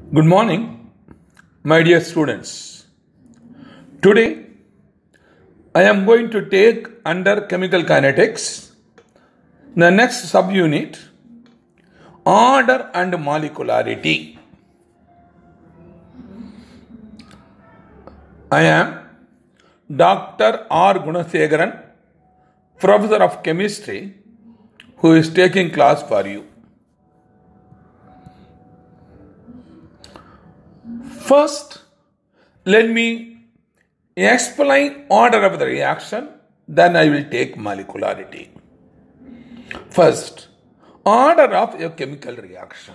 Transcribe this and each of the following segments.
Good morning, my dear students. Today, I am going to take under chemical kinetics the next subunit, order and molecularity. I am Dr. R. Gunasegaran, Professor of Chemistry, who is taking class for you. First, let me explain order of the reaction, then I will take molecularity. First, order of a chemical reaction.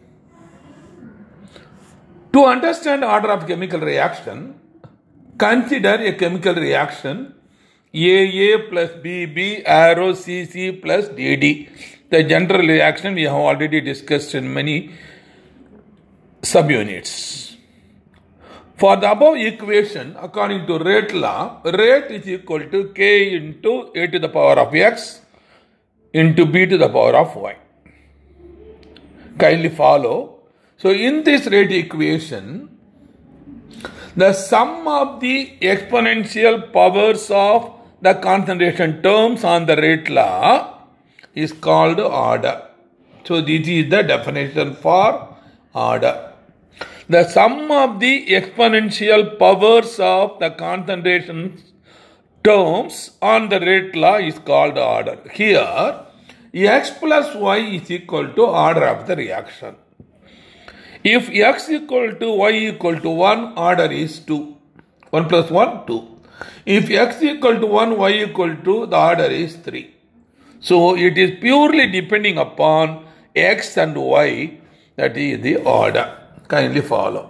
To understand order of chemical reaction, consider a chemical reaction AA plus BB arrow CC plus DD. The general reaction we have already discussed in many subunits. For the above equation, according to rate law, rate is equal to K into A to the power of X into B to the power of Y. Kindly follow. So, in this rate equation, the sum of the exponential powers of the concentration terms on the rate law is called order. So, this is the definition for order. The sum of the exponential powers of the concentration terms on the rate law is called order. Here, X plus Y is equal to order of the reaction. If X equal to Y equal to 1, order is 2. 1 plus 1, 2. If X equal to 1, Y equal to, the order is 3. So, it is purely depending upon X and Y, that is the order. Kindly follow.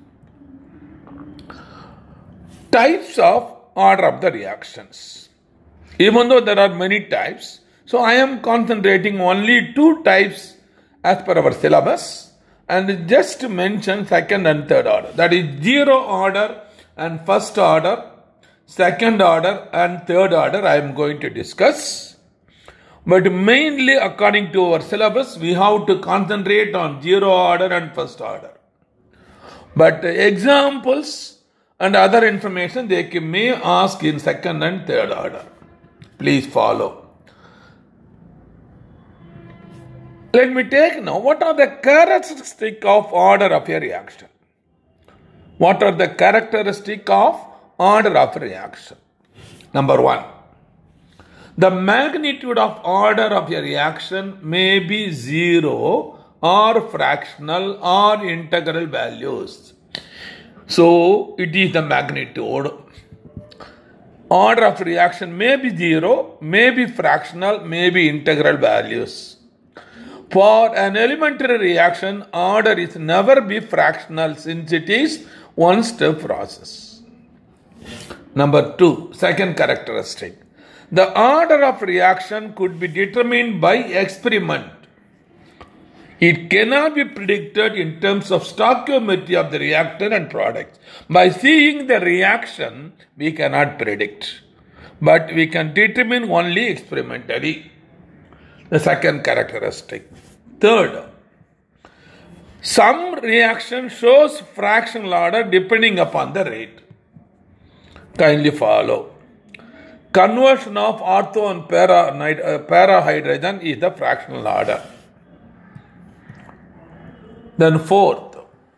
Types of order of the reactions. Even though there are many types, so I am concentrating only 2 types as per our syllabus and just mention second and third order. That is zero order and first order, second order and third order I am going to discuss. But mainly according to our syllabus, we have to concentrate on zero order and first order. But examples and other information they may ask in second and third order. Please follow. Let me take now, what are the characteristics of order of a reaction? What are the characteristics of order of a reaction? Number 1. The magnitude of order of a reaction may be 0 or fractional or integral values. So, it is the magnitude. Order of reaction may be 0, may be fractional, may be integral values. For an elementary reaction, order is never be fractional since it is one-step process. Number 2, second characteristic. The order of reaction could be determined by experiment. It cannot be predicted in terms of stoichiometry of the reactor and products. By seeing the reaction, we cannot predict, but we can determine only experimentally. The second characteristic. Third, some reaction shows fractional order depending upon the rate. Kindly follow. Conversion of ortho and para hydrogen is the fractional order. Then fourth,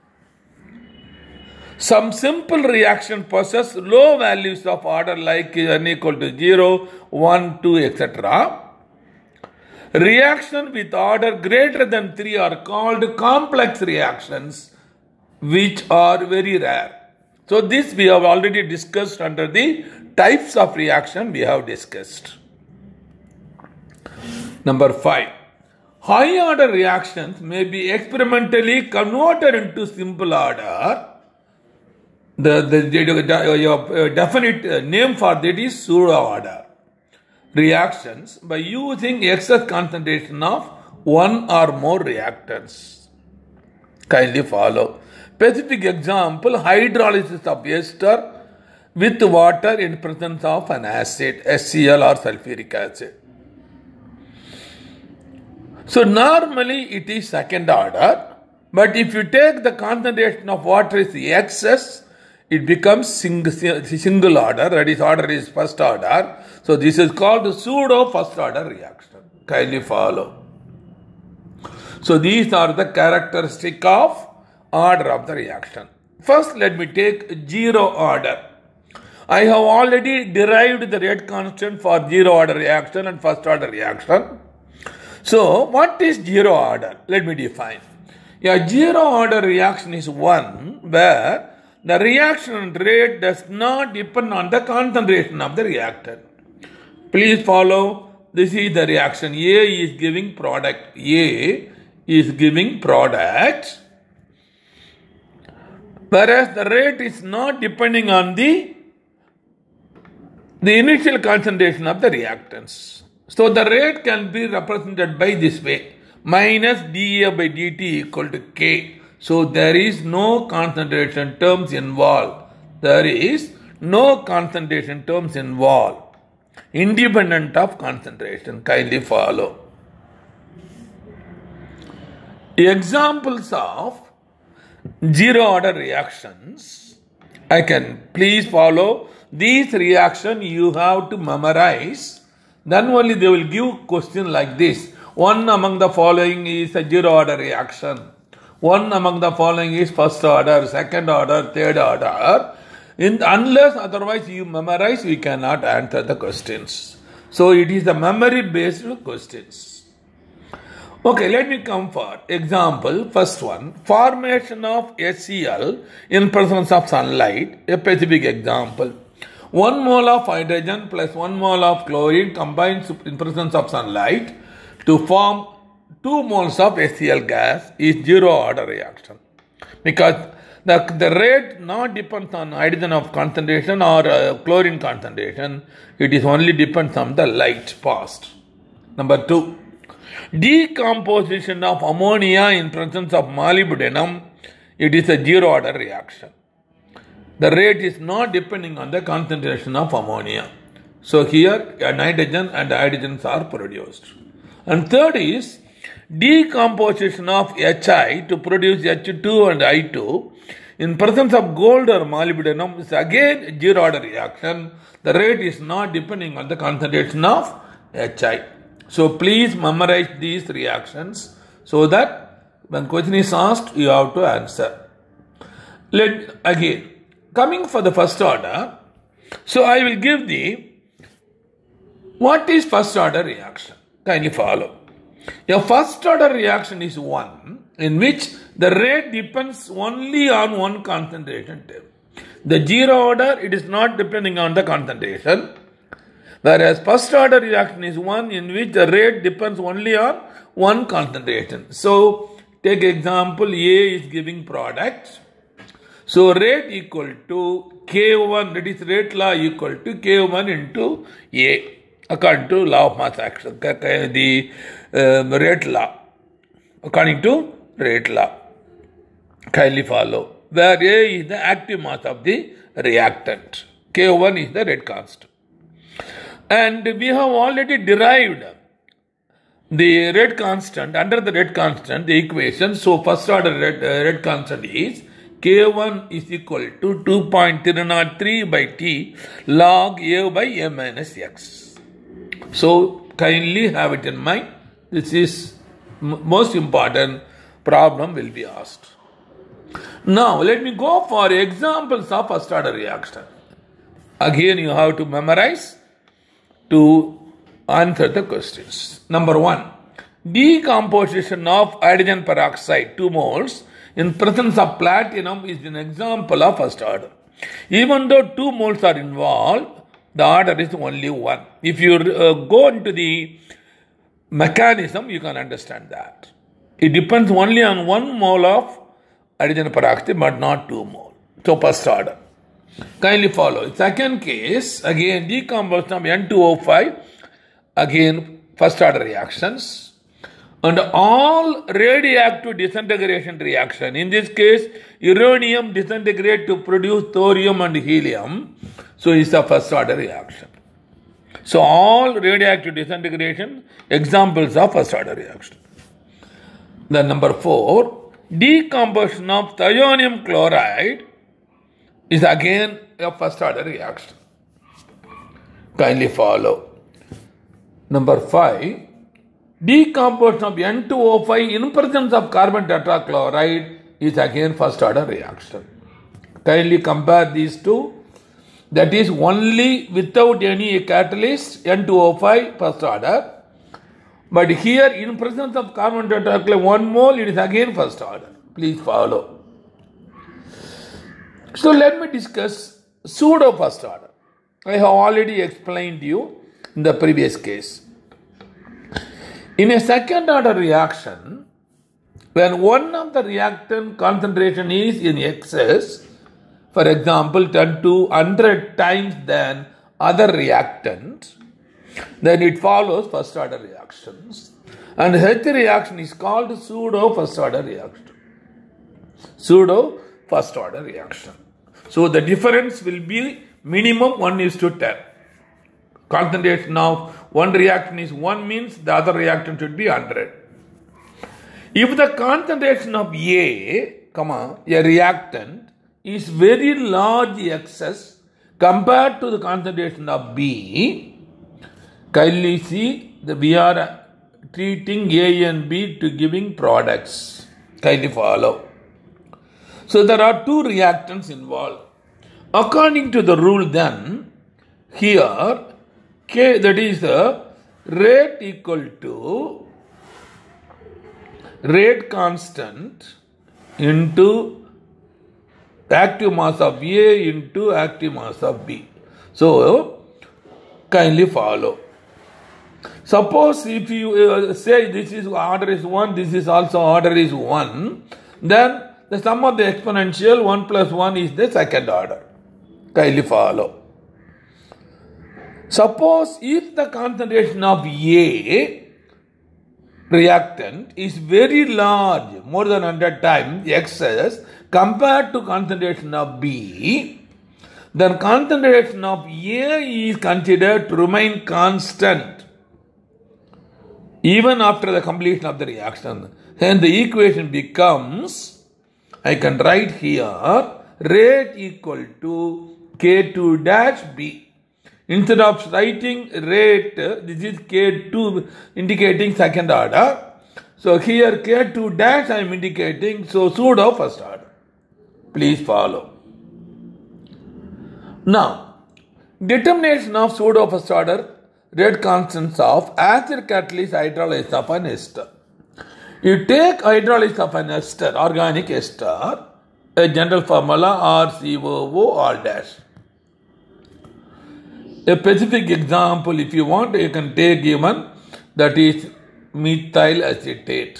some simple reaction possess low values of order like n equal to 0, 1, 2, etc. Reaction with order greater than 3 are called complex reactions, which are very rare. So this we have already discussed under the types of reaction we have discussed. Number 5. High order reactions may be experimentally converted into simple order. The definite name for that is pseudo order reactions by using excess concentration of one or more reactants. Kindly follow. Specific example, hydrolysis of ester with water in presence of an acid, HCl or sulfuric acid. So normally it is second order, But if you take the concentration of water is excess, it becomes single order, that is order is first order. So this is called pseudo first order reaction. Kindly follow. So these are the characteristic of order of the reaction. First, let me take zero order. I have already derived the rate constant for zero order reaction and first order reaction. So what is zero order? Let me define. A zero order reaction is one where the reaction rate does not depend on the concentration of the reactant. Please follow. This is the reaction. A is giving product. A is giving product. Whereas the rate is not depending on the initial concentration of the reactants. So the rate can be represented by this way. Minus dA by dt equal to K. So there is no concentration terms involved. There is no concentration terms involved. Independent of concentration. Kindly follow. Examples of zero order reactions. I can please follow. These reactions you have to memorize. Then only they will give question like this. One among the following is a zero order reaction. One among the following is first order, second order, third order. Unless otherwise you memorize, we cannot answer the questions. So it is the memory based questions. Okay, let me come for example. First one, formation of HCl in presence of sunlight. A specific example. 1 mole of hydrogen plus 1 mole of chlorine combines in presence of sunlight to form 2 moles of HCl gas is zero order reaction. Because the rate not depends on hydrogen of concentration or chlorine concentration. It is only depends on the light passed. Number 2. Decomposition of ammonia in presence of molybdenum. It is a zero order reaction. The rate is not depending on the concentration of ammonia. So here nitrogen and hydrogens are produced. And third is decomposition of Hi to produce H2 and I2 in presence of gold or molybdenum is again zero order reaction. The rate is not depending on the concentration of Hi. So please memorize these reactions so that when question is asked, you have to answer. Coming for the first order, so I will give the what is first order reaction. Kindly follow. A first order reaction is one in which the rate depends only on one concentration term. The zero order, it is not depending on the concentration. Whereas first order reaction is one in which the rate depends only on one concentration. So take example, A is giving product. So rate equal to K1, that is rate law equal to K1 into A. According to law of mass action, the rate law. According to rate law. Kindly follow. Where A is the active mass of the reactant. K1 is the rate constant. And we have already derived the rate constant, under the rate constant, the equation. So first order rate constant is K1 is equal to 2.303 by T log A by A minus X. So kindly have it in mind. This is most important problem will be asked. Now let me go for examples of first order reaction. Again you have to memorize to answer the questions. Number 1. Decomposition of hydrogen peroxide 2 moles in presence of platinum is an example of first order. Even though 2 moles are involved, the order is only 1. If you go into the mechanism, you can understand that. It depends only on 1 mole of hydrogen peroxide but not 2 moles. So first order. Kindly follow. Second case, again decomposition of N2O5, again first order reactions. And all radioactive disintegration reaction. In this case, uranium disintegrate to produce thorium and helium. So it's a first order reaction. So all radioactive disintegration examples of first order reaction. Then number 4, decomposition of thionium chloride is again a first order reaction. Kindly follow. Number 5. Decomposition of N2O5 in presence of carbon tetrachloride is again first order reaction. Kindly compare these two. That is only without any catalyst, N2O5 first order. But here in presence of carbon tetrachloride 1 mole, it is again first order. Please follow. So let me discuss pseudo first order. I have already explained you in the previous case. In a second order reaction, when one of the reactant concentration is in excess, for example 10 to 100 times than other reactant, then it follows first order reactions. And such reaction is called pseudo first order reaction. Pseudo first order reaction. So the difference will be minimum 1:10. Concentration of one reaction is 1 means the other reactant should be 100. If the concentration of a reactant is very large excess compared to the concentration of B, kindly see that we are treating A and B to giving products. Kindly follow. So there are two reactants involved. According to the rule then, here K, that is the rate equal to rate constant into active mass of A into active mass of B. So kindly follow. Suppose if you say this is order is 1, this is also order is 1, then the sum of the exponential 1 plus 1 is the second order. Kindly follow. Suppose if the concentration of A reactant is very large, more than 100 times excess compared to concentration of B, then concentration of A is considered to remain constant even after the completion of the reaction. Hence the equation becomes, I can write here, rate equal to K2 dash B. Instead of writing rate, this is K2 indicating second order. So here K2 dash I am indicating, so pseudo first order. Please follow. Now, determination of pseudo first order rate constants of acid catalyst hydrolysis of an ester. You take hydrolysis of an ester, organic ester, a general formula RCOO R dash. A specific example, if you want, you can take even, that is methyl acetate.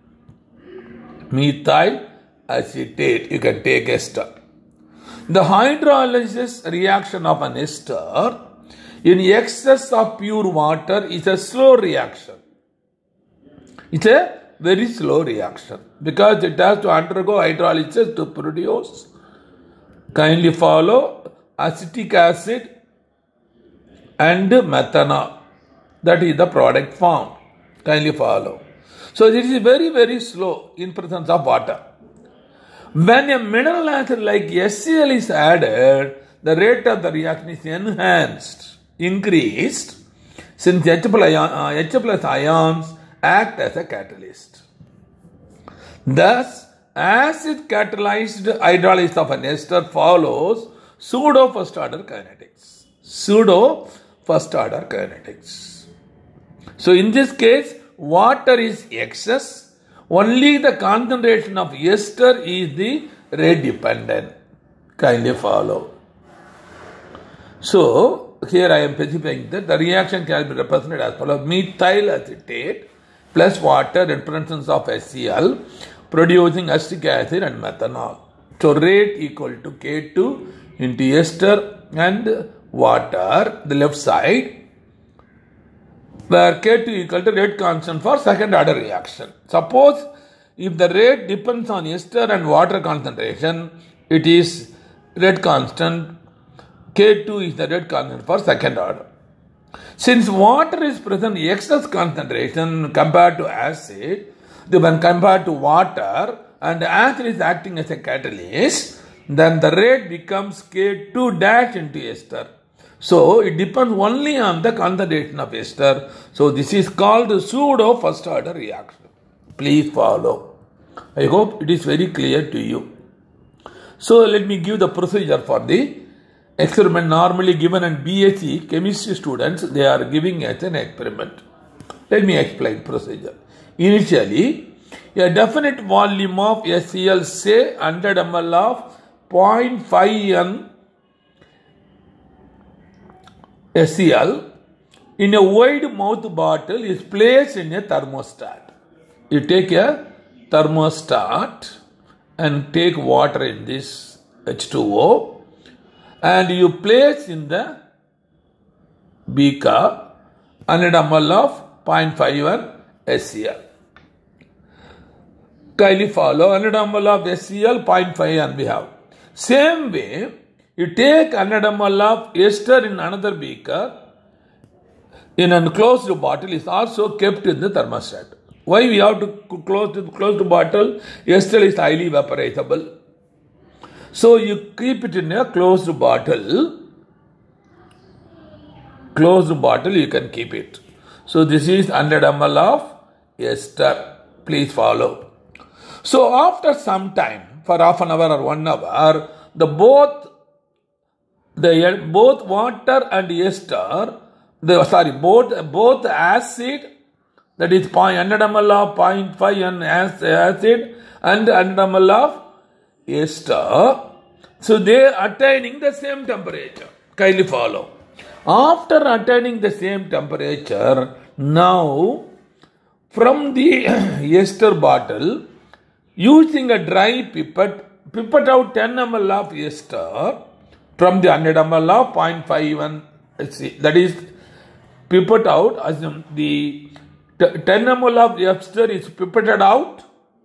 Methyl acetate, you can take ester. The hydrolysis reaction of an ester in excess of pure water is a slow reaction. It's a very slow reaction because it has to undergo hydrolysis to produce. Kindly follow acetic acid and methanol. That is the product formed. Kindly follow. So this is very, very slow in presence of water. When a mineral acid like HCl is added, the rate of the reaction is enhanced, increased, since H plus ions act as a catalyst. Thus, acid catalyzed hydrolysis of an ester follows pseudo first order kinetics. Pseudo first order kinetics. So in this case, water is excess, only the concentration of ester is the rate dependent. Kindly follow. So here I am specifying that the reaction can be represented as follows: methyl acetate plus water in presence of HCl producing acetic acid and methanol. So rate equal to K2 into ester and water, the left side, where K2 equal to rate constant for second order reaction. Suppose if the rate depends on ester and water concentration, it is rate constant. K2 is the rate constant for second order. Since water is present excess concentration compared to acid, when compared to water, and acid is acting as a catalyst, then the rate becomes K2 dash into ester. So it depends only on the concentration of ester. So this is called pseudo first order reaction. Please follow. I hope it is very clear to you. So let me give the procedure for the experiment normally given in BSc chemistry students. They are giving as an experiment. Let me explain procedure. Initially, a definite volume of HCl, say 100 ml of 0.5 N HCl in a wide mouth bottle is placed in a thermostat. You take a thermostat and take water in this H2O and you place in the beaker 100 ml of 0.5 HCl. Kindly follow 100 ml of HCl, 0.5 and we have. Same way, you take 100 ml of ester in another beaker in an enclosed bottle is also kept in the thermostat. Why we have to close the bottle? Ester is highly vaporizable. So you keep it in a closed bottle. Closed bottle you can keep it. So this is 100 ml of ester. Please follow. So after some time, for half an hour or 1 hour, both water and ester, both acid, that is 100 ml of 0.5 N acid and 100 ml of ester. So they are attaining the same temperature. Kindly follow. After attaining the same temperature, now from the ester bottle, using a dry pipette out 10 ml of ester from the 100 ml of 0.51 HC. That is, pipette out, assume the 10 ml of ester is pipetted out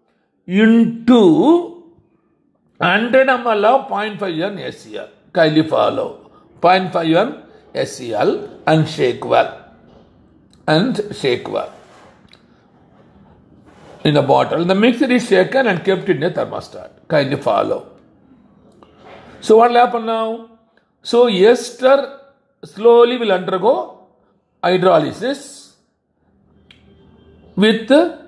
into 100 ml of 0.5 N HCl. Kindly follow. 0.5 N HCl and shake well. In a bottle. The mixture is shaken and kept in a thermostat. Kindly follow. So what will happen now? So ester slowly will undergo hydrolysis with the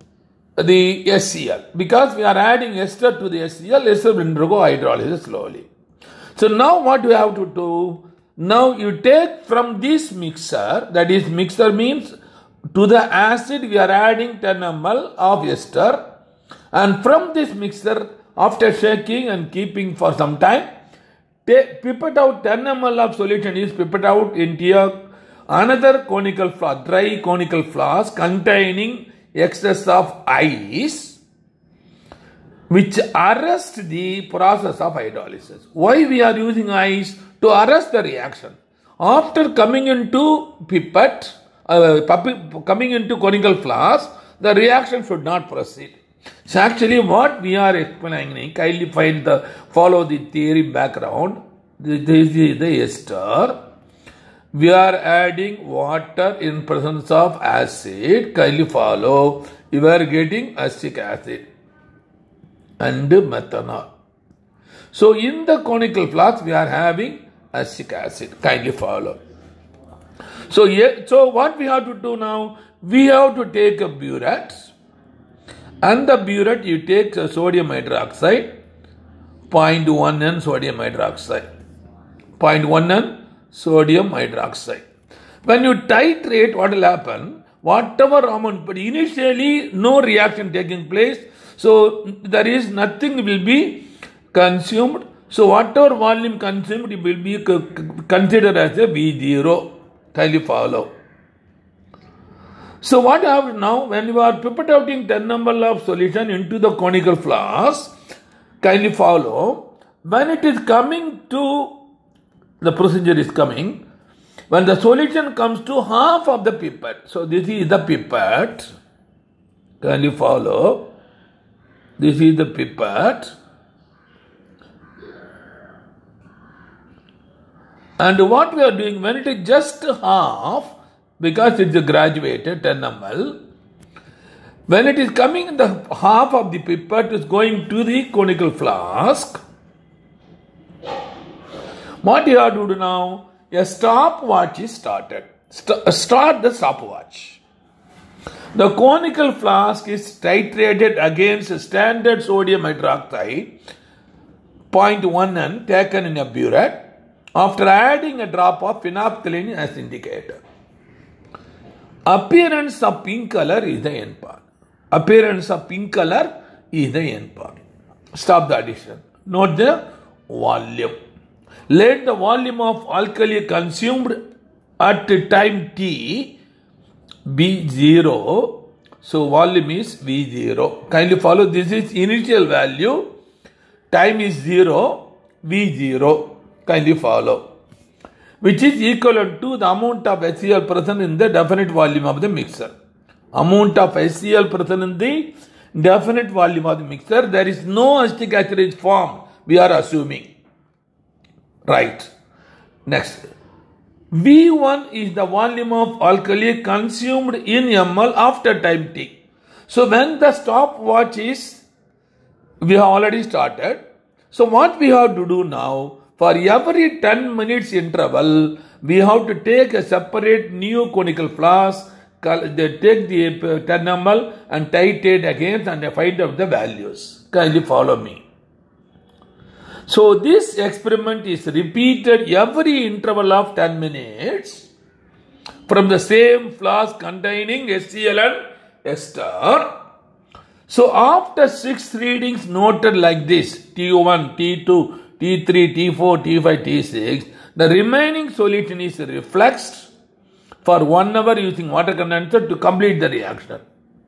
HCl. Because we are adding ester to the HCl, ester will undergo hydrolysis slowly. So now what we have to do? Now you take from this mixer, that is mixer means to the acid we are adding 10 ml of ester, and from this mixer after shaking and keeping for some time, pipette out 10 ml of solution is pipette out into another conical flask, dry conical flask containing excess of ice, which arrests the process of hydrolysis. Why we are using ice? To arrest the reaction. After coming into coming into conical flask, the reaction should not proceed. So actually what we are explaining, kindly follow the theory background. This is the ester. We are adding water in presence of acid. Kindly follow. You are getting acetic acid and methanol. So in the conical flask we are having acetic acid. Kindly follow. So what we have to do now? We have to take a burette, and the burette you take sodium hydroxide, 0.1 N sodium hydroxide, 0.1 N sodium hydroxide. When you titrate, what will happen? Whatever amount, but initially no reaction taking place, so there is nothing will be consumed. So whatever volume consumed will be considered as a V0. Kindly follow. So what happens now? When you are pipetting 10 ml of solution into the conical flask, kindly follow. When it is coming to, the procedure is coming, when the solution comes to half of the pipette. So this is the pipette. Kindly follow. This is the pipette. And what we are doing, when it is just half, because it is graduated 10 ml, When it is coming, the half of the pipette is going to the conical flask. What you have to do now? A stopwatch is started. Start the stopwatch. The conical flask is titrated against standard sodium hydroxide 0.1N taken in a burette after adding a drop of phenolphthalein as indicated. Appearance of pink color is the end part. Appearance of pink color is the end part. Stop the addition. Note the volume. Let the volume of alkali consumed at time t be 0. So volume is V0. Kindly follow. This is initial value. Time is 0. V0. Kindly follow. Which is equivalent to the amount of HCl present in the definite volume of the mixer. Amount of HCl present in the definite volume of the mixer. There is no acetic acid formed. We are assuming. Right. Next. V1 is the volume of alkali consumed in ml after time t. So when the stopwatch is, we have already started. So what we have to do now, for every 10 minutes interval, we have to take a separate new conical flask, they take the 10 ml and titrate against and find out the values. Kindly follow me. So this experiment is repeated every interval of 10 minutes from the same flask containing HCl and ester. So after 6 readings noted like this, T1, T2, T3, T4, T5, T6, the remaining solution is refluxed for 1 hour using water condenser to complete the reaction.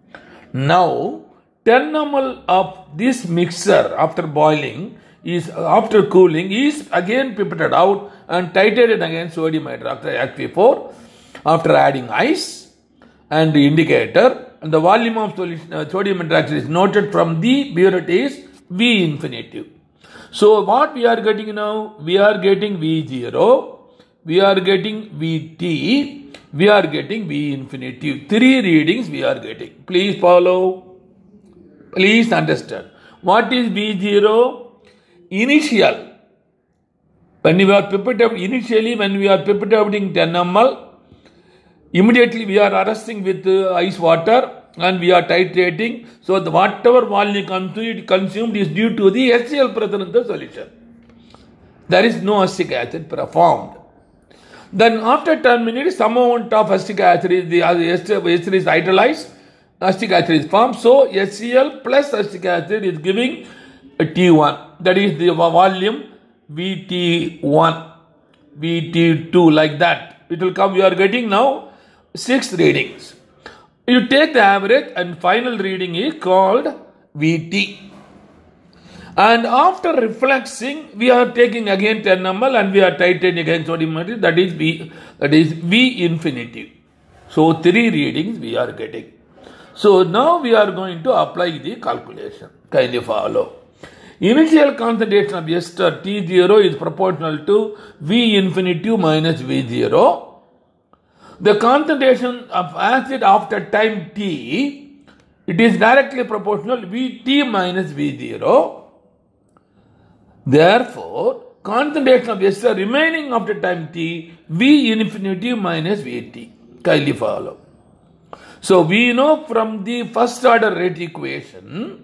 Now 10 ml of this mixture after boiling is after cooling is again pipetted out and titrated against sodium hydroxide as before after adding ice and the indicator, and the volume of sodium hydroxide is noted from the burette is V infinitive. So what we are getting now? We are getting V0, we are getting Vt, we are getting V infinitive. 3 readings we are getting. Please follow. Please understand. What is V0? Initial. When we are initially when we are pipetting 10 ml, immediately we are arresting with ice water and we are titrating. So the whatever volume consumed is due to the HCl present in the solution. There is no acetic acid performed. Then after 10 minutes, some amount of acetic acid is the ester is hydrolyzed, acetic acid is formed. So HCl plus acetic acid is giving a T1. That is the volume Vt1, Vt2 like that. It will come. We are getting now 6 readings. You take the average and final reading is called Vt. And after refluxing, we are taking again 10 ml and we are titrating again sodium hydroxide. That is V infinitive. So 3 readings we are getting. So now we are going to apply the calculation. Kindly follow. Initial concentration of ester T0 is proportional to V infinitive minus V0. The concentration of acid after time t, it is directly proportional Vt minus V0. Therefore, concentration of ester remaining after time t, V infinitive minus Vt. Kindly follow. So we know from the first order rate equation,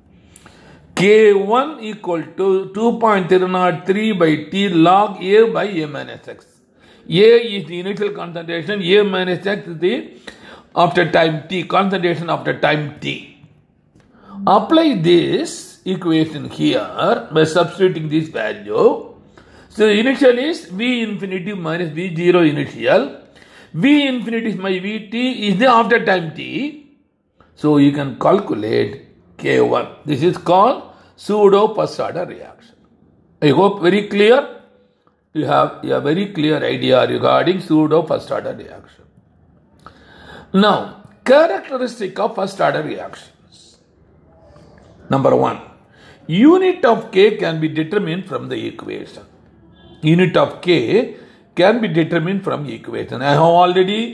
K1 equal to 2.303 by T log A by A minus X. A is the initial concentration, A minus X is the after time T, concentration after time T. Apply this equation here by substituting this value. So initial is V infinitive minus V0 initial. V infinitive my Vt is the after time T. So you can calculate K1. This is called pseudo first order reaction. I hope very clear. You have a very clear idea regarding pseudo first order reaction. Now, characteristic of first order reactions. Number 1. Unit of K can be determined from the equation. Unit of K can be determined from the equation. I have already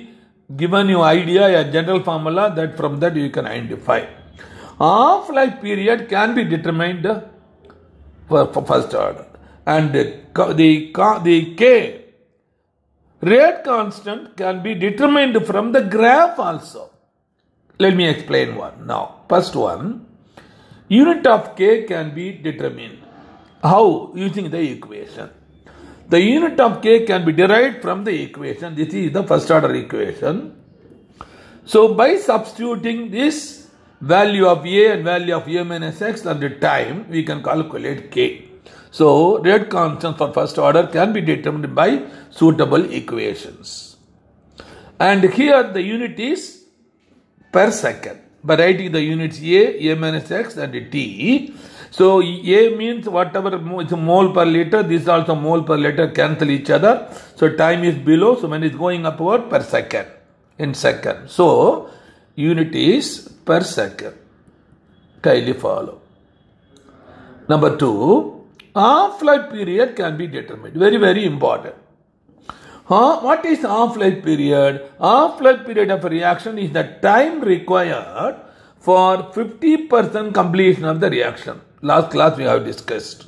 given you idea, a general formula that from that you can identify. Half-life period can be determined for first order, and the K rate constant can be determined from the graph also. Let me explain one now. First one, unit of K can be determined. How? Using the equation. The unit of K can be derived from the equation. This is the first order equation. So by substituting this value of A and value of A minus X and the time, we can calculate K. So rate constant for first order can be determined by suitable equations. And here the unit is per second. By writing the units A minus X and T. So A means whatever is mole per liter, this is also mole per liter, cancel each other. So time is below, so when it's going upward, per second, in second. So unit is per second. Kindly follow. Number 2, half-life period can be determined. Very, very important. What is half-life period? Half-life period of a reaction is the time required for 50% completion of the reaction. Last class we have discussed.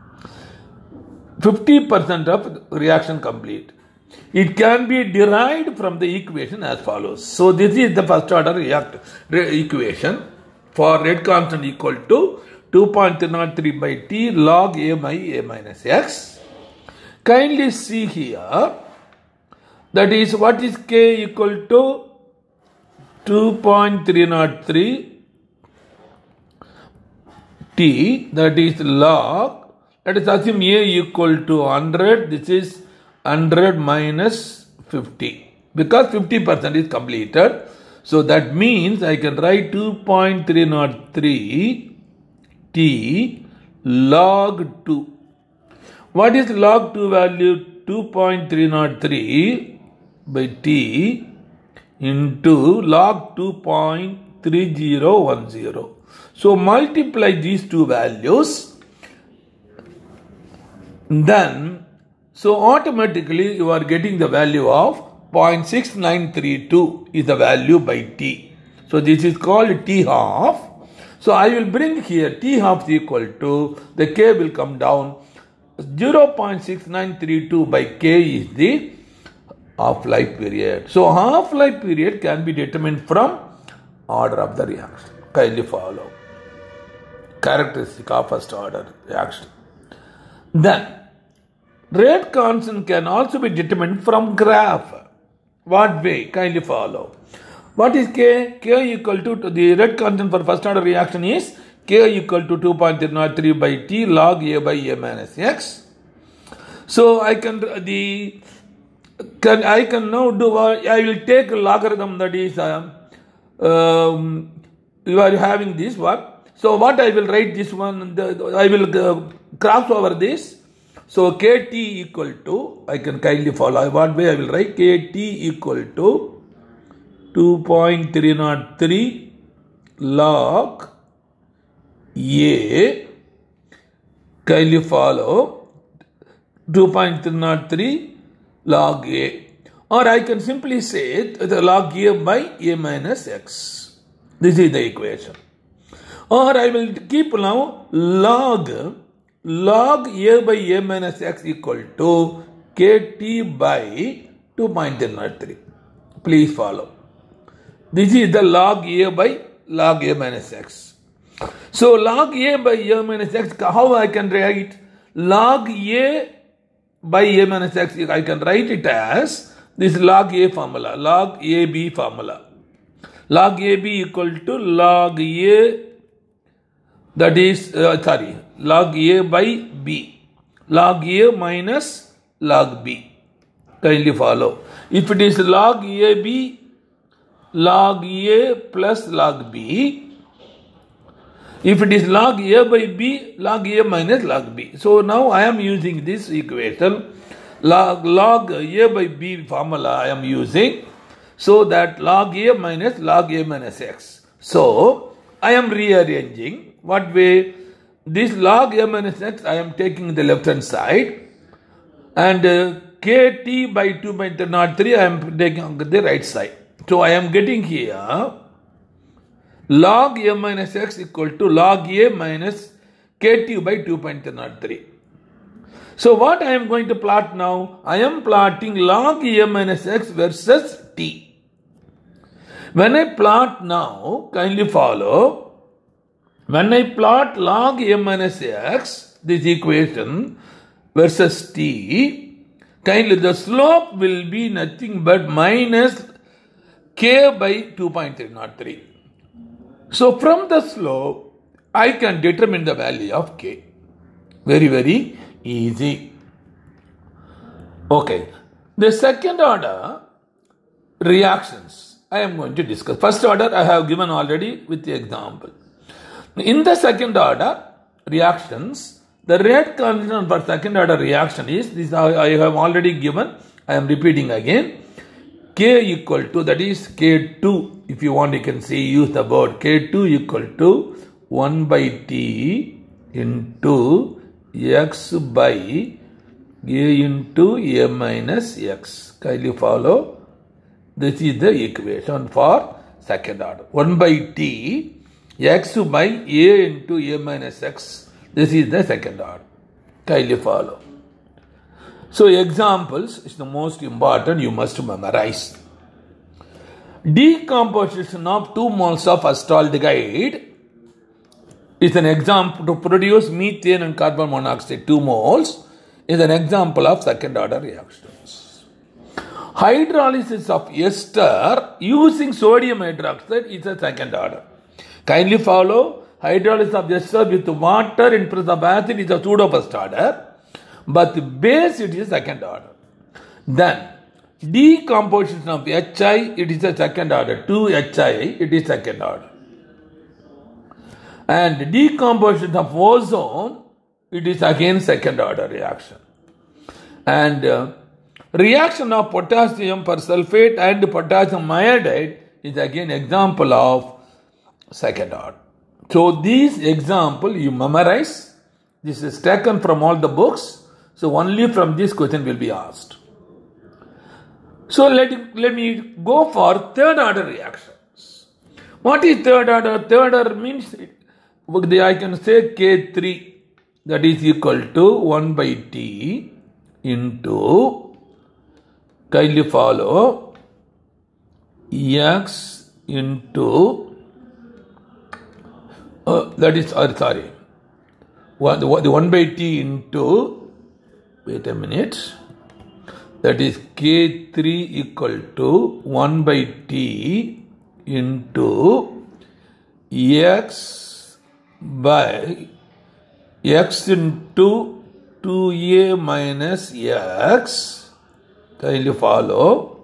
50% of reaction complete. It can be derived from the equation as follows. So this is the first order equation for rate constant equal to 2.303 by T log A by A minus X. Kindly see here. That is, what is K equal to? 2.303 T, that is log, let us assume A equal to 100, this is 100 minus 50, because 50% is completed. So that means I can write 2.303 T log 2. What is log 2 value? 2.303 by T into log 2.3010. So multiply these two values, then so automatically you are getting the value of 0.6932 is the value by T. So this is called T half. So I will bring here T half is equal to, the K will come down, 0.6932 by K is the half-life period. So half-life period can be determined from order of the reaction. Kindly follow. Characteristic of first order reaction. Then rate constant can also be determined from graph. What way? Kindly follow. What is K? K equal to the rate constant for first order reaction is K equal to 2.303 by T log A by A minus X. So I can now do, I will take a logarithm, that is you are having this one. So what I will write this one, I will cross over this. So KT equal to, I can kindly follow what way I will write, KT equal to 2.303 log A, kindly follow 2.303 log A, or I can simply say the log A by A minus X. This is the equation. Or I will keep now log A by A minus X equal to KT by 2.303. Please follow. This is the log A by log A minus X. So log A by A minus X, how I can write? Log A by A minus X, I can write it as this log A formula, log AB formula. Log AB equal to log A, that is, log A by B. Log A minus log B. Kindly follow. If it is log AB, log A plus log B. If it is log A by B, log A minus log B. So now I am using this equation, log A by B formula I am using, so that log A minus X. So I am rearranging. What way? This log A minus X I am taking the left hand side, and KT by 2.303 I am taking on the right side. So I am getting here log a minus x equal to log a minus kt by 2.3. So what I am going to plot now? I am plotting log a minus x versus t. When I plot now, kindly follow. When I plot log a minus x, this equation versus t, kindly the slope will be nothing but minus k by 2.303. So from the slope, I can determine the value of k. Very, very easy. Okay. The second order reactions I am going to discuss. First order I have given already with the example. In the second order reactions, the rate constant for second order reaction is, this I have already given, I am repeating again, k equal to, that is k2, if you want you can see, use the word k2 equal to 1 by t into x by a into a minus x. Kindly follow. This is the equation for second order. 1 by t x by a into a minus x. This is the second order. Kindly follow. So examples is the most important, you must memorize. Decomposition of 2 moles of acetaldehyde is an example to produce methane and carbon monoxide 2 moles is an example of second order reactions. Hydrolysis of ester using sodium hydroxide is a second order. Kindly follow. Hydrolysis of ester with water in presence of acid is a pseudo first order, but base it is second order. Then decomposition of HI, it is a second order. 2HI, it is second order. And decomposition of ozone, it is again second order reaction. And reaction of potassium persulfate and potassium iodide is again example of second order. So these example you memorize. This is taken from all the books. So only from this question will be asked. So let me go for third order reactions. What is third order? Third order means I can say K3, that is equal to 1 by t into, kindly follow, x into, that is, sorry, 1 by t into, wait a minute, that is K3 equal to 1 by t into x by x into 2a minus x, kindly follow,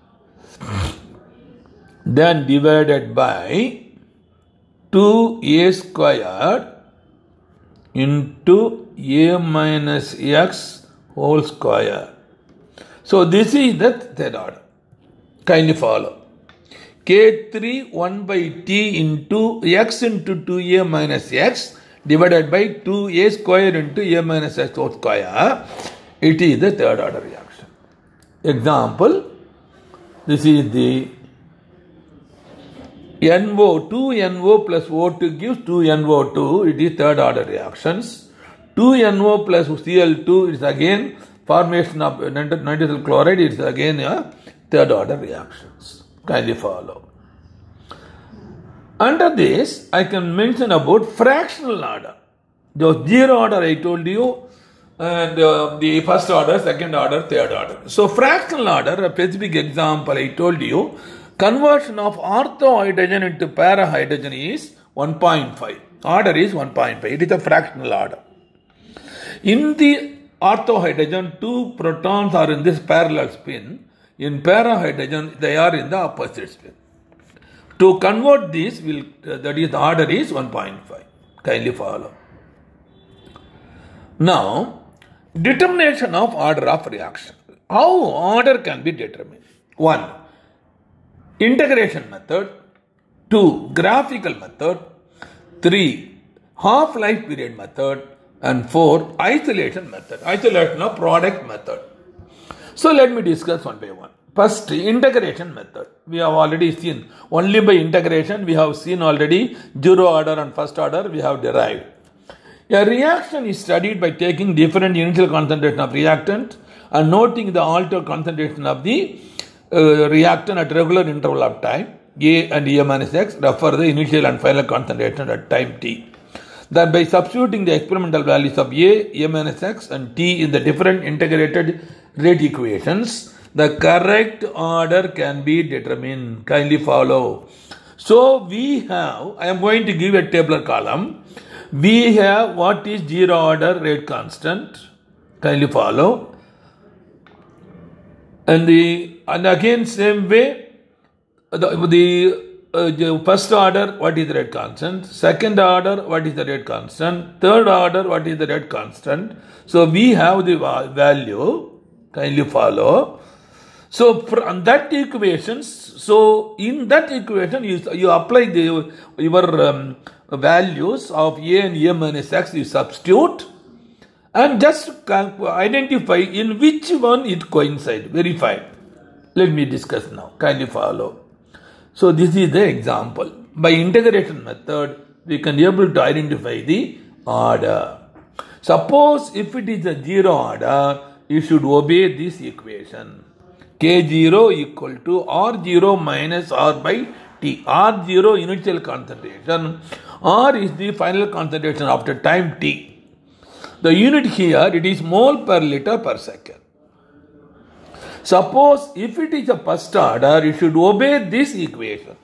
then divided by 2a squared into a minus x whole square. So this is the third order. Kindly follow. K3 1 by t into x into 2a minus x divided by 2a square into a minus x whole square. It is the third order reaction. Example, this is the NO, 2NO plus O2 gives 2NO2. It is third order reactions. 2NO plus Cl2 is again formation of nitrile chloride. It is again a third order reactions. Kindly follow. Under this, I can mention about fractional order. The zero order I told you, and the first order, second order, third order. So fractional order, a specific example I told you, conversion of orthohydrogen into parahydrogen is 1.5. Order is 1.5. It is a fractional order. In the orthohydrogen, 2 protons are in this parallel spin. In parahydrogen, they are in the opposite spin. To convert this, that is the order is 1.5. Kindly follow. Now, determination of order of reaction. How order can be determined? 1. Integration method. 2. Graphical method. 3. Half-life period method. And 4. Isolation method. Isolation of product method. So let me discuss one by one. First, integration method. We have already seen. Only by integration we have seen already zero order and first order we have derived. A reaction is studied by taking different initial concentration of reactant and noting the altered concentration of the reactant at regular interval of time. A and A minus X refer the initial and final concentration at time t. Then by substituting the experimental values of A minus X and T in the different integrated rate equations, the correct order can be determined. Kindly follow. So we have, I am going to give a tabular column. We have what is zero order rate constant. Kindly follow. And again same way, the first order, what is the rate constant? Second order, what is the rate constant? Third order, what is the rate constant? So we have the value. Kindly follow. So from that equations, so in that equation you apply your values of A and A minus X, you substitute and just identify in which one it coincides. Verify. Let me discuss now. Kindly follow. So this is the example. By integration method, we can be able to identify the order. Suppose if it is a zero order, you should obey this equation. K0 equal to R0 minus R by T. R0 initial concentration. R is the final concentration after time T. The unit here, it is mole per liter per second. Suppose if it is a first order, you should obey this equation.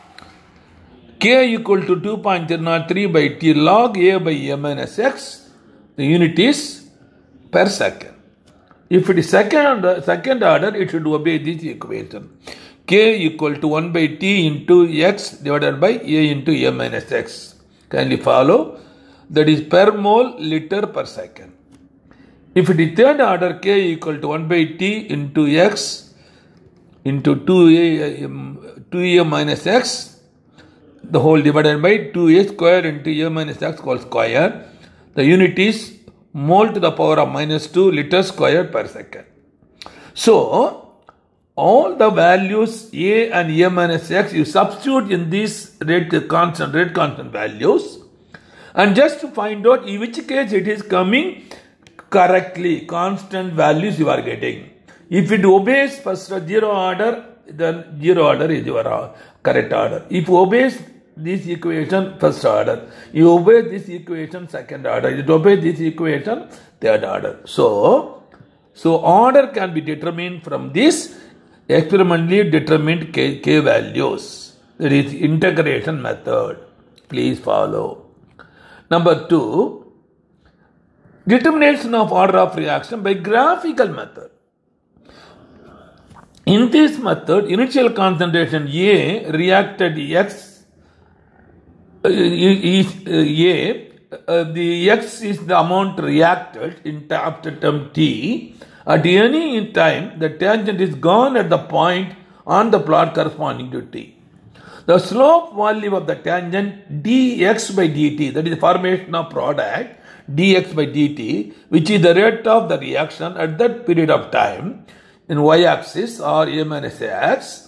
K equal to 2.03 by T log A by A minus X. The unit is per second. If it is second order, it should obey this equation. K equal to 1 by T into X divided by A into A minus X. Kindly follow. That is per mole liter per second. If it is third order, K equal to 1 by T into X into 2A minus X, the whole divided by 2A square into A minus X whole square. The unit is mole to the power of minus 2 liters square per second. So, all the values A and A minus X, you substitute in these rate constant values and just to find out in which case it is coming correctly, constant values you are getting. If it obeys first zero order, then zero order is your correct order. If it obeys this equation first order, you obey this equation second order, you obey this equation third order. So order can be determined from this experimentally determined K values. That is integration method. Please follow. Number 2, determination of order of reaction by graphical method. In this method, initial concentration A reacted X the X is the amount reacted after term T. At any time, the tangent is gone at the point on the plot corresponding to T. The slope value of the tangent dx by dt, that is the formation of product dx by dt, which is the rate of the reaction at that period of time in y-axis or A minus X,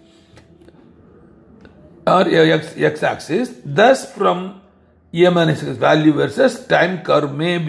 or x-axis. Thus, from A minus X value versus time curve may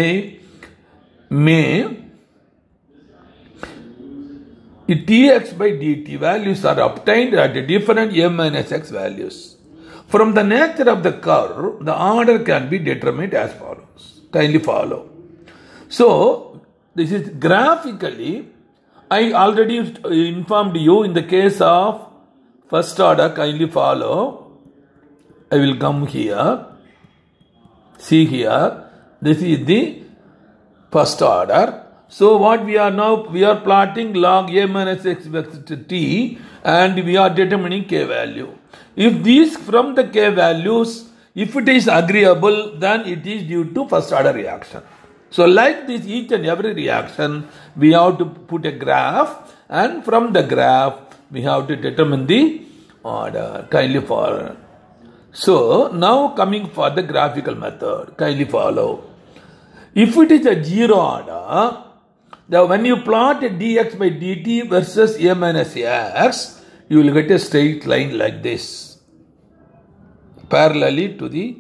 dx by dt values are obtained at different A minus X values. From the nature of the curve, the order can be determined as follows. Kindly follow. So, this is graphically, I already informed you in the case of first order. Kindly follow. I will come here. See here. This is the first order. So what we are now, we are plotting log A minus X versus T and we are determining K value. If these from the K values, if it is agreeable, then it is due to first order reaction. So like this, each and every reaction, we have to put a graph and from the graph, we have to determine the order. Kindly follow. So now coming for the graphical method. Kindly follow. If it is a zero order, when you plot dx by dt versus a minus x, you will get a straight line like this, parallelly to the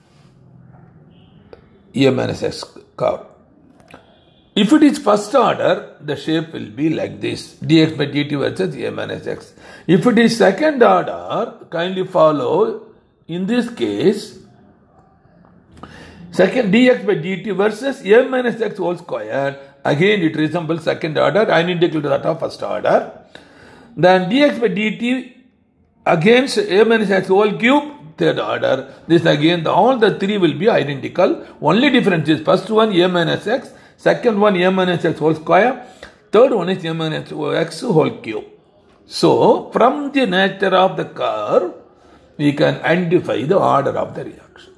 a minus x curve. If it is first order, the shape will be like this, dx by dt versus a minus x. If it is second order, kindly follow, in this case, second dx by dt versus a minus x whole square, again it resembles second order, identical to that of first order. Then dx by dt against a minus x whole cube, third order. This again, all the three will be identical. Only difference is first one a minus x, second one a minus x whole square, third one is a minus x whole cube. So, from the nature of the curve, we can identify the order of the reaction.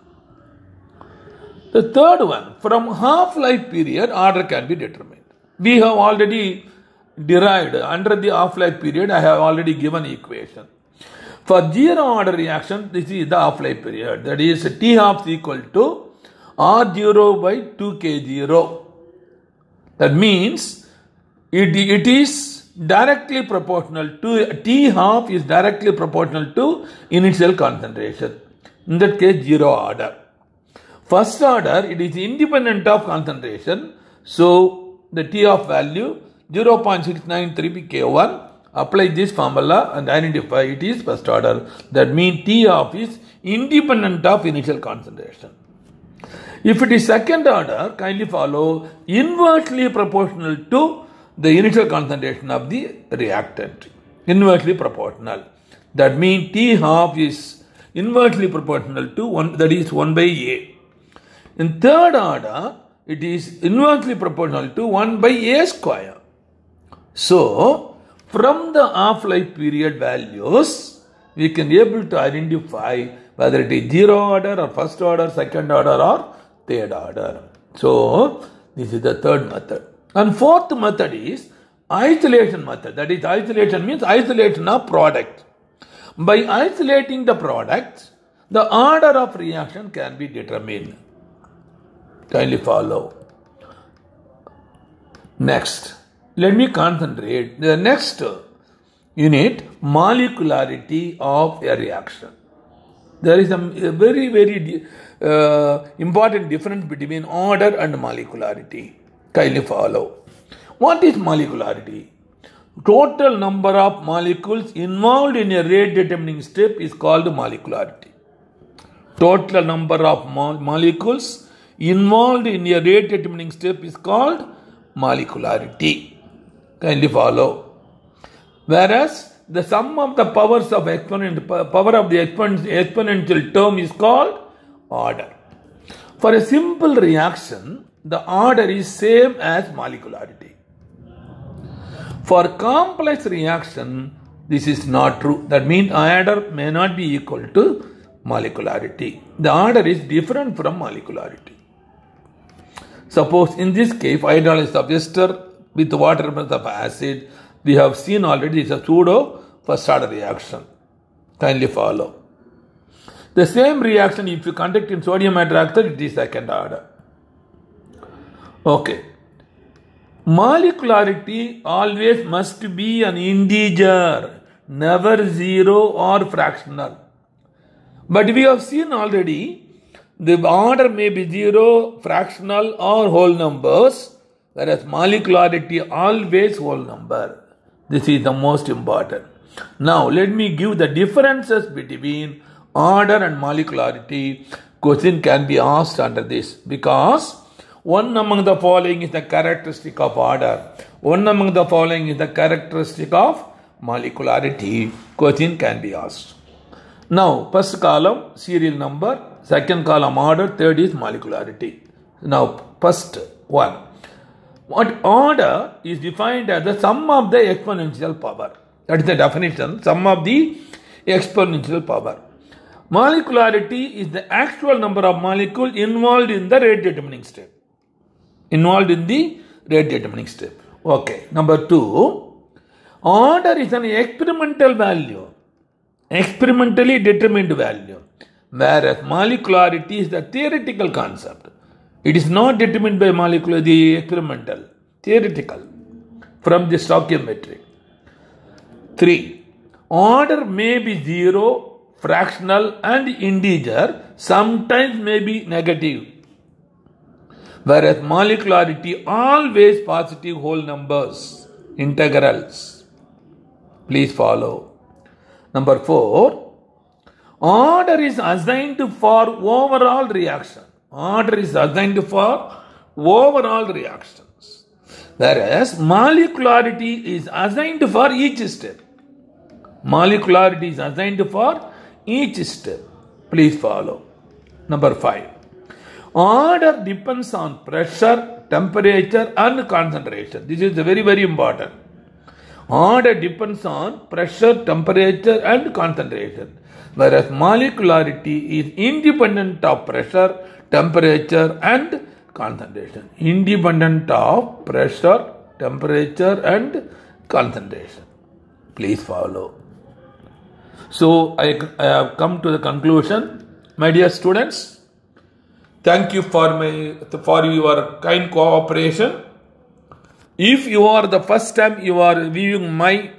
The third one, from half-life period, order can be determined. We have already derived, under the half-life period, I have already given equation. For zero order reaction, this is the half-life period. That is, T half is equal to R0 by 2K0. That means, it is directly proportional to, T half is directly proportional to initial concentration. In that case, zero order. First order, it is independent of concentration. So, the T of value 0.693 K1. Apply this formula and identify it is first order. That means T of is independent of initial concentration. If it is second order, kindly follow inversely proportional to the initial concentration of the reactant. Inversely proportional. That means T half is inversely proportional to 1, that is 1 by A. In third order, it is inversely proportional to 1 by A square. So, from the half-life period values, we can be able to identify whether it is zero order or first order, second order or third order. So, this is the third method. And fourth method is isolation method. That is, isolation means isolation of product. By isolating the products, the order of reaction can be determined. Kindly follow. Next, let me concentrate. The next unit, molecularity of a reaction. There is a very, very important difference between order and molecularity. Kindly follow. What is molecularity? Total number of molecules involved in a rate determining step is called molecularity. Total number of molecules involved in a rate determining step is called molecularity. Kindly follow. Whereas the sum of the powers of power of the exponential term is called order. For a simple reaction, the order is same as molecularity. For complex reaction, this is not true. That means order may not be equal to molecularity. The order is different from molecularity. Suppose in this case, hydrolysis of ester with water of acid, we have seen already it's a pseudo first order reaction. Kindly follow. The same reaction if you conduct in sodium hydroxide, it is second order. Okay. Molecularity always must be an integer, never zero or fractional. But we have seen already the order may be zero, fractional or whole numbers, whereas molecularity always whole number. This is the most important. Now let me give the differences between order and molecularity. Question can be asked under this because one among the following is the characteristic of order. One among the following is the characteristic of molecularity. Question can be asked. Now, first column serial number, second column order, third is molecularity. Now, first one. What order is defined as the sum of the exponential power. That is the definition, sum of the exponential power. Molecularity is the actual number of molecules involved in the rate determining step. Involved in the rate determining step. Okay. Number two, order is an experimental value. Experimentally determined value. Whereas molecularity is the theoretical concept. It is not determined by the experimental. theoretical from the stoichiometry. 3. Order may be zero, fractional and integer, sometimes may be negative. Whereas molecularity always positive whole numbers, integrals. Please follow. Number 4. Order is assigned for overall reaction. Order is assigned for overall reactions. Whereas molecularity is assigned for each step. Molecularity is assigned for each step. Please follow. Number 5. Order depends on pressure, temperature and concentration. This is very, very important. Order depends on pressure, temperature and concentration. Whereas molecularity is independent of pressure, temperature and concentration. Independent of pressure, temperature and concentration. Please follow. So I have come to the conclusion. My dear students, thank you for your kind cooperation. If you are the first time you are viewing my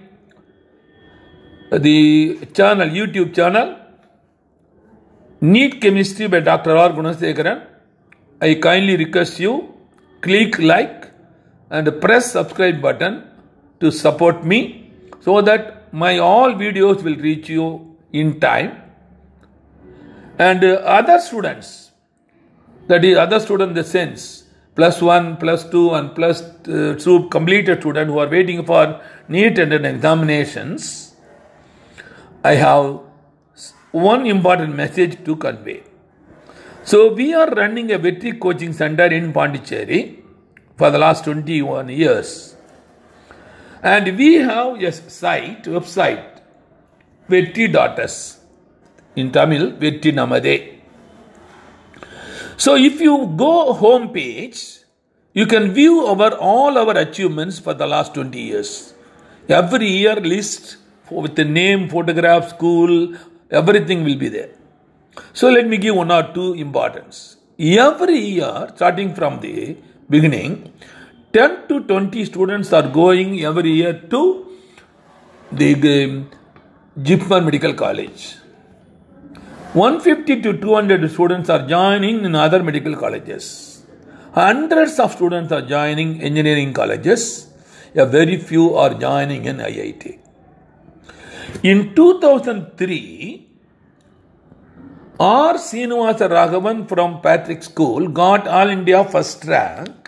channel, YouTube channel, NEET Chemistry by Dr. R. Gunasekaran, I kindly request you click like and press subscribe button to support me so that my all videos will reach you in time. And other students, that is other students in the sense, +1, +2 and +2 completed students who are waiting for NEET and examinations, I have one important message to convey. So we are running a veterinary coaching center in Pondicherry for the last 21 years. And we have a website, Vetri.us. In Tamil, Vetri Namade. So if you go home page, you can view all our achievements for the last 20 years. Every year list with the name, photograph, school, everything will be there. So let me give one or two importance. Every year, starting from the beginning, 10 to 20 students are going every year to the Jipmer Medical College. 150 to 200 students are joining in other medical colleges. Hundreds of students are joining engineering colleges. A very few are joining in IIT. In 2003, R. Srinivasa Raghavan from Patrick School got All India first rank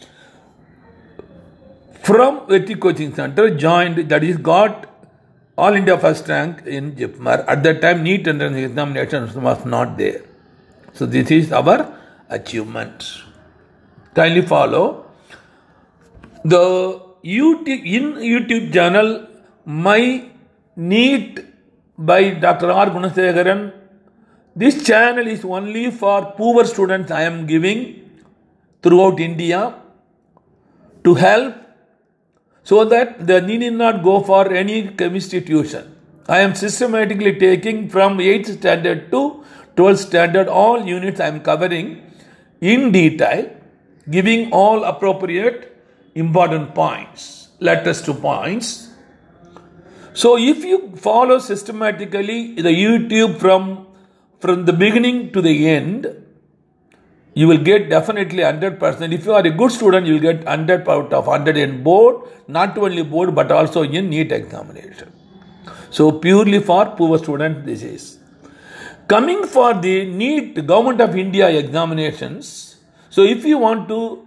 from Vetri Coaching Center, joined, that is, got All India first rank in Jipmer. At that time, NEET entrance examinations was not there. So this is our achievement. Kindly follow. The YouTube channel, My NEET by Dr. R. Gunasekaran. This channel is only for poor students I am giving throughout India to help so that they need not go for any chemistry tuition. I am systematically taking from 8th standard to 12th standard, all units I am covering in detail, giving all appropriate important points, letters to points. So if you follow systematically the YouTube from the beginning to the end, you will get definitely 100%. If you are a good student, you will get 100 out of 100 in board, not only board but also in NEET examination. So purely for poor students this is. Coming for the NEET Government of India examinations, so if you want to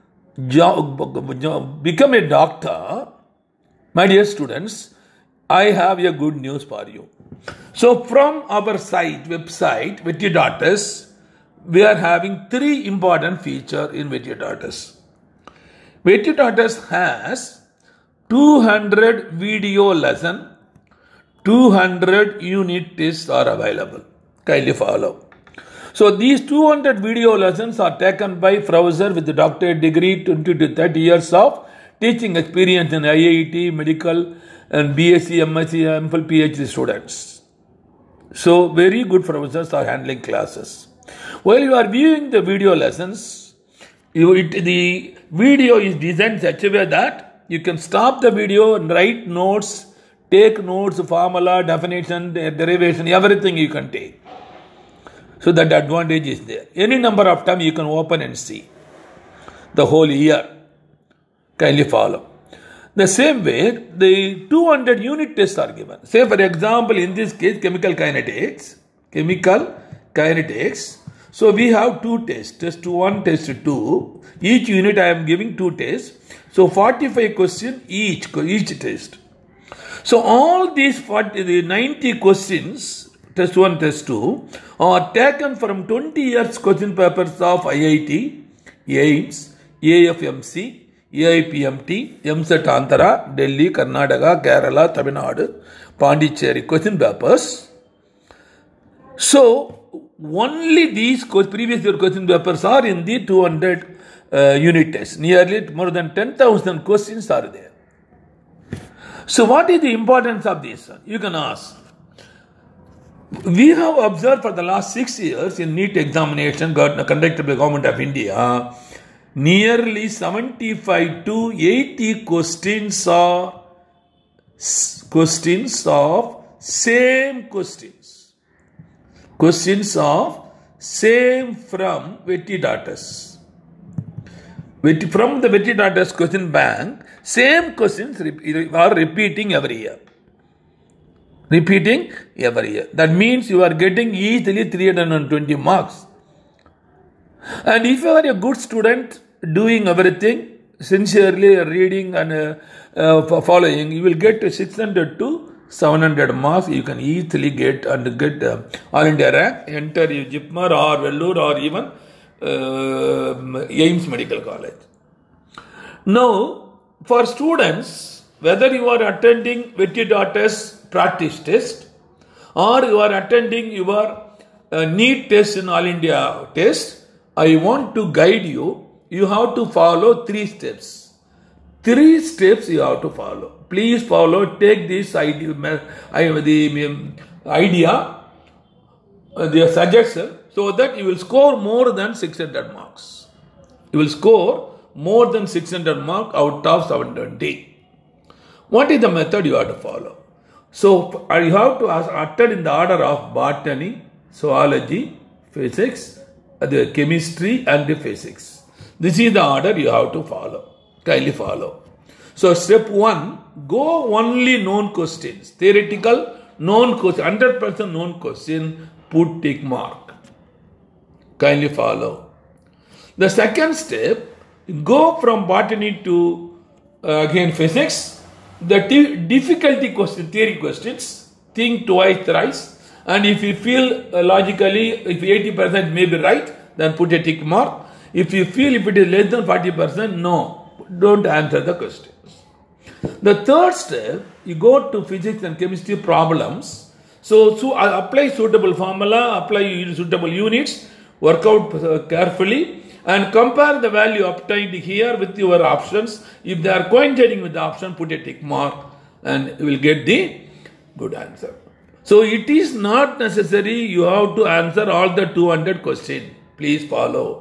become a doctor, my dear students, I have a good news for you. So from our website, Vetri.us, we are having 3 important features in Vetri.us. Vetri.us has 200 video lesson, 200 unit tests are available. Kindly follow. So these 200 video lessons are taken by professor with a doctorate degree, 20 to 30 years of teaching experience in IIT, medical and BSc, MSc, MPhil, PhD students. So very good professors are handling classes. While you are viewing the video lessons, The video is designed such a way that you can stop the video and write notes, take notes, formula, definition, derivation, everything you can take. So that advantage is there. Any number of times you can open and see the whole year. Kindly follow. The same way, the 200 unit tests are given. Say for example, in this case, chemical kinetics. So we have two tests, test 1, test 2. Each unit I am giving 2 tests. So 45 questions each test. So all these 90 questions, test 1, test 2, are taken from 20 years question papers of IIT, AIMS, AFMC, AIPMT, MSET Andhra, Delhi, Karnataka, Kerala, Tamil Nadu, Pondicherry question papers. So only these previous year question papers are in the 200 unit test. Nearly more than 10,000 questions are there. So what is the importance of this? You can ask. We have observed for the last 6 years in NEET examination conducted by the Government of India, nearly 75 to 80 questions of same questions. Questions of same from Vettidatas. From the Vettidatas question bank, same questions are repeating every year. That means you are getting easily 320 marks. And if you are a good student, doing everything, sincerely reading and following, you will get 600 to 700 marks. You can easily get All India rank, enter JIPMER or Vellore or even AIMS Medical College. Now, for students, whether you are attending Vettidatas practice test or you are attending your NEET test in All India test, I want to guide you. You have to follow 3 steps. 3 steps you have to follow. Please follow. Take this idea, the suggestion, so that you will score more than 600 marks. You will score more than 600 marks out of 720. What is the method you have to follow? So you have to attend in the order of botany, zoology, physics, the chemistry and the physics. This is the order you have to follow. Kindly follow. So step 1, go only known questions. Theoretical, known question, 100% known question, put tick mark. Kindly follow. The second step, go from botany to again physics. The difficulty question, theory questions, think twice, thrice. And if you feel logically, if 80% may be right, then put a tick mark. If you feel if it is less than 40%, no, don't answer the questions. The third step, you go to physics and chemistry problems. So apply suitable formula, apply suitable units, work out carefully and compare the value obtained here with your options. If they are coinciding with the option, put a tick mark and you will get the good answer. So it is not necessary you have to answer all the 200 questions. Please follow.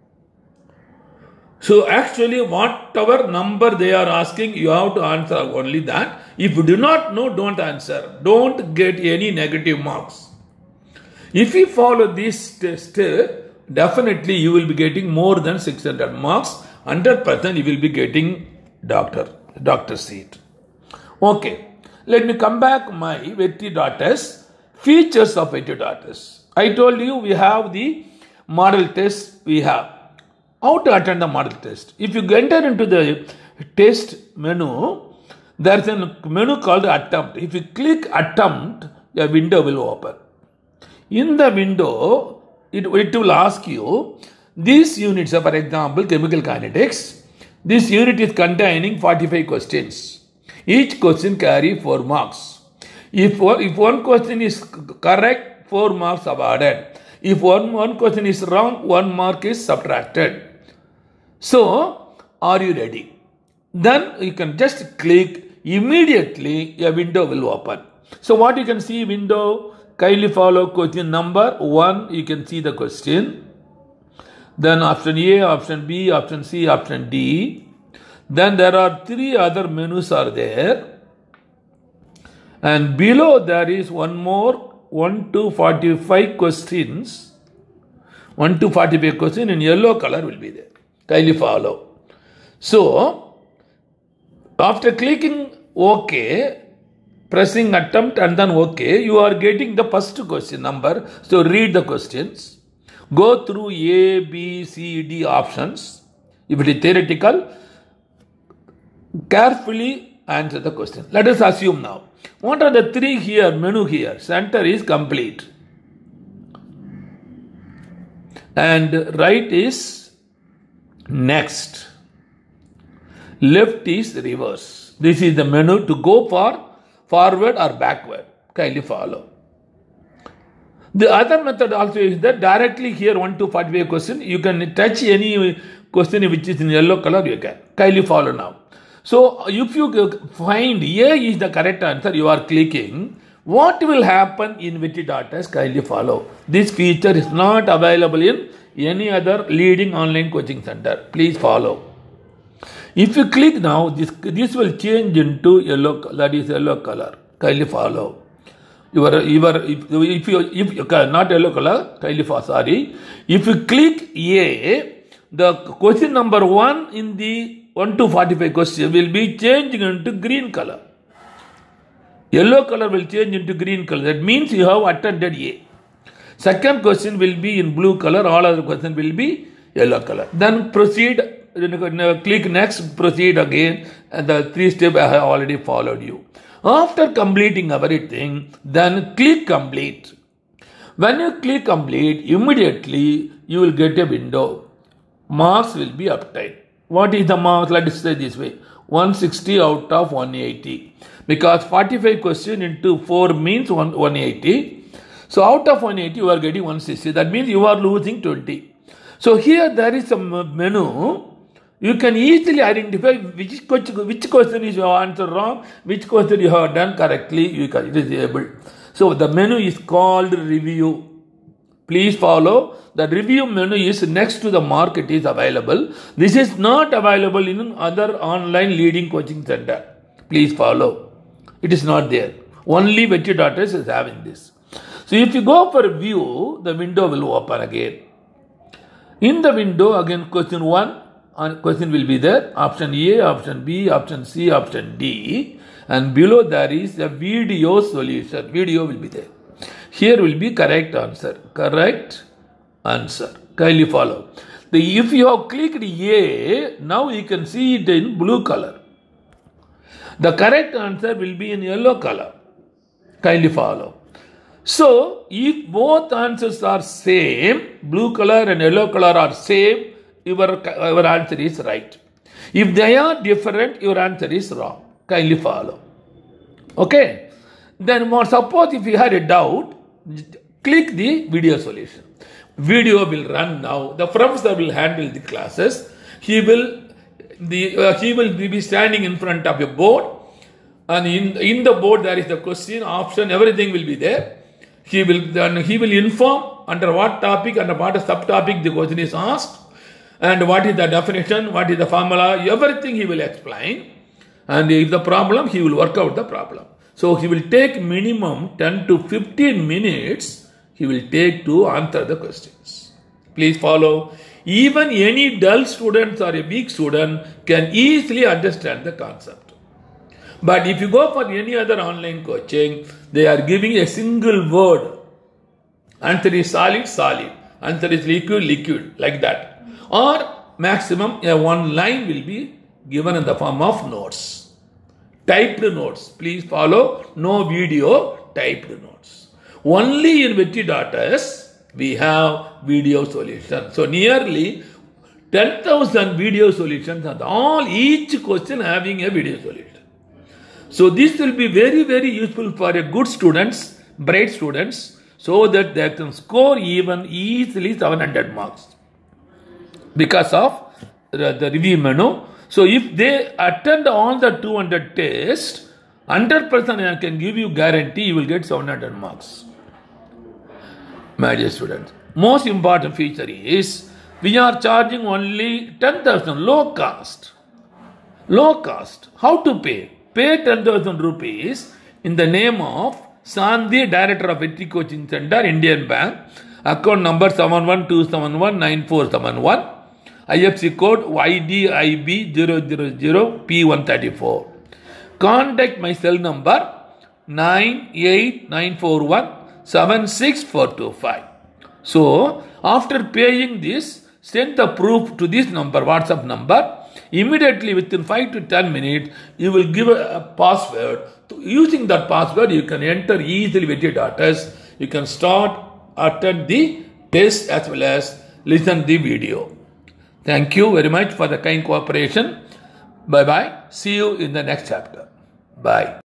So actually whatever number they are asking, you have to answer only that. If you do not know, don't answer. Don't get any negative marks. If you follow this step, definitely you will be getting more than 600 marks. 100% you will be getting doctor seat. Okay. Let me come back my Vettidatas, features of Vettidatas. I told you we have the model test we have. How to attend the model test? If you enter into the test menu, there is a menu called attempt. If you click attempt, a window will open. In the window, it will ask you these units, for example, chemical kinetics. This unit is containing 45 questions. Each question carry 4 marks. If one question is correct, 4 marks awarded. If one question is wrong, 1 mark is subtracted. So, are you ready? Then you can just click, immediately a window will open. So what you can see window, kindly follow question number 1, you can see the question. then option A, option B, option C, option D. Then there are 3 other menus are there. And below there is one more 1 to 45 questions. 1 to 45 questions in yellow color will be there. Kindly follow. So, after clicking OK, pressing attempt and then OK, you are getting the first question number. So, read the questions. Go through A, B, C, D options. If it is theoretical, carefully answer the question. Let us assume now. What are the 3 here, menu here? Center is complete. And right is next. Left is reverse. This is the menu to go for forward or backward. Kindly follow. The other method also is that directly here 1 to 45 question, you can touch any question which is in yellow color, you can. Kindly follow now. So, if you find A is the correct answer, you are clicking. What will happen in Wikidata? Kindly follow. This feature is not available in any other leading online coaching center. Please follow. If you click now, this will change into yellow. That is yellow color. Kindly follow. If not yellow color, kindly follow. Sorry. If you click A, the question number 1 in the 1 to 45 question will be changing into green color. Yellow color will change into green color. That means you have attended A. Second question will be in blue color. All other questions will be yellow color. Then proceed. Click next. Proceed again. And the 3 steps I have already followed you. After completing everything, then click complete. When you click complete, immediately you will get a window. Marks will be obtained. What is the marks? Let us say this way. 160 out of 180. Because 45 question into 4 means 180. So out of 180 you are getting 160. That means you are losing 20. So here there is a menu. You can easily identify which question is your answer wrong, which question you have done correctly. It is able. So the menu is called review. Please follow. The review menu is next to the mark. It is available. This is not available in other online leading coaching center. Please follow. It is not there. Only Wikidata is having this. So if you go for view, the window will open again. In the window, again question 1, question will be there. Option A, option B, option C, option D. And below there is a video solution. Video will be there. Here will be correct answer. Correct answer. Kindly follow. If you have clicked A, now you can see it in blue color. The correct answer will be in yellow color. Kindly follow. So, if both answers are same, blue color and yellow color are same, your answer is right. If they are different, your answer is wrong. Kindly follow. Okay. Then suppose if you had a doubt, click the video solution. Video will run now. The professor will handle the classes. He will be standing in front of a board, and in the board there is the question, option, everything will be there. He will inform under what topic, under what subtopic the question is asked, and what is the definition, what is the formula, everything he will explain. And if the problem, he will work out the problem. So he will take minimum 10 to 15 minutes he will take to answer the questions. Please follow. Even any dull students or a weak student can easily understand the concept. But if you go for any other online coaching, they are giving a single word. Answer is solid, solid. Answer is liquid, liquid, like that. Or maximum one line will be given in the form of notes. Typed notes. Please follow. No video, typed notes. Only in Wikidata we have video solution. So nearly 10,000 video solutions and each question having a video solution. So this will be very, very useful for a good students, bright students, so that they can score even easily 700 marks because of the review menu. So if they attend all the 200 tests, 100% I can give you guarantee you will get 700 marks. My dear students, most important feature is We are charging only 10,000, low cost. Low cost. How to pay? Pay 10,000 rupees in the name of Sandhi, Director of Vetri Coaching Center, Indian Bank. Account number 7127194771. IFSC code YDIB000P134. Contact my cell number 98941-76425. So, after paying this, send the proof to this number, WhatsApp number. Immediately within 5 to 10 minutes, you will give a password. Using that password, you can enter easily with your daughters. You can start, attend the test as well as listen the video. Thank you very much for the kind cooperation. Bye-bye. See you in the next chapter. Bye.